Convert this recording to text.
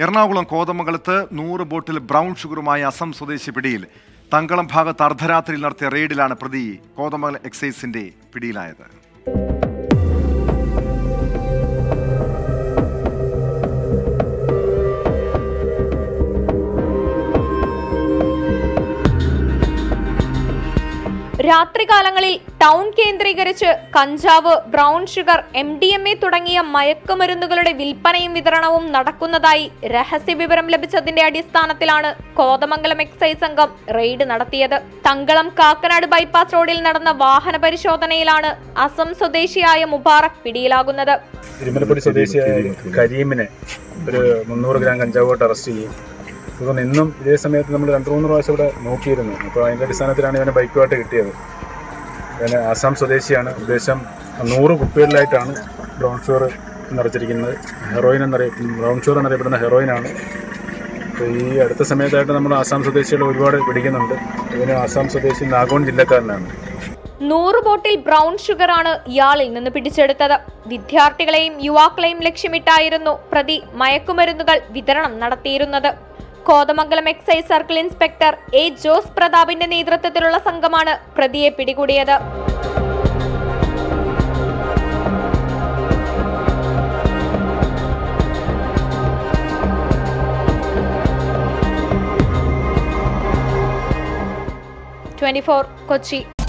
എറണാകുളം കോതമംഗലത്ത് 100 ബോട്ടിൽ ബ്രൗൺ ഷുഗറുമായി അസം സ്വദേശി പിടിയിൽ. തങ്കളം ഭാഗത്ത് അർദ്ധരാത്രിയിൽ നടത്തിയ റെയ്ഡിലാണ് പ്രതി കോതമംഗലം എക്സൈസിന്റെ പിടിയിലായത്. രാത്രികാലങ്ങളിൽ ടൗൺ കേന്ദ്രീകരിച്ച് കഞ്ചാവ്, ബ്രൗൺ ഷുഗർ, MDMA തുടങ്ങിയ മയക്കുമരുന്നുകളുടെ വിൽപ്പനയും വിതരണവും നടക്കുന്നതായി രഹസ്യവിവരം ലഭിച്ചതിന്റെ അടിസ്ഥാനത്തിലാണ് കോതമംഗലം എക്സൈസ് സംഘം റെയ്ഡ് നടത്തിയത്. തങ്കളം കാക്കനാട് ബൈപ്പാസ് റോഡിൽ നടന്ന വാഹന പരിശോധനയിലാണ് അസം സ്വദേശിയായ മുബാറക് പിടിയിലാകുന്നത്. തിരുമലപ്പടി സ്വദേശിയായ കരീമിനെ ഒരു 300 ഗ്രാം കഞ്ചാവോട്ട് അറസ്റ്റ് ചെയ്യും. ഇതൊന്നും ഇന്നും ഇതേ സമയത്ത് നമ്മൾ 2-3 പ്രാവശ്യം ഇവിടെ നോക്കിയിരുന്നു. അപ്പോൾ അതിൻ്റെ അടിസ്ഥാനത്തിലാണ് ഇവനെ ബൈക്കുമായിട്ട് കിട്ടിയത്. ഇവന് ആസാം സ്വദേശിയാണ്. ഉദ്ദേശം 100 കുപ്പികളിലായിട്ടാണ് ബ്രൗൺ ഷുഗർ നിറച്ചിരിക്കുന്നത്. ബ്രൗൺ ഷുഗർ എന്നറിയപ്പെടുന്ന ഹെറോയിനാണ്. അപ്പോൾ ഈ അടുത്ത സമയത്തായിട്ട് നമ്മൾ ആസാം സ്വദേശികളെ ഒരുപാട് പിടിക്കുന്നുണ്ട്. ഇവന് ആസാം സ്വദേശി നാഗോൺ ജില്ലക്കാരനാണ്. 100 ബോട്ടിൽ ബ്രൗൺ ഷുഗറാണ് ഇയാളിൽ നിന്ന് പിടിച്ചെടുത്തത്. വിദ്യാർത്ഥികളെയും യുവാക്കളെയും ലക്ഷ്യമിട്ടായിരുന്നു പ്രതി മയക്കുമരുന്നുകൾ വിതരണം നടത്തിയിരുന്നത്. Kothamangalam excise circle inspector A. Jose പ്രതാപിന്റെ നേതൃത്വത്തിലുള്ള സംഘമാണ് പ്രതിയെ പിടികൂടിയത്. കൊച്ചി.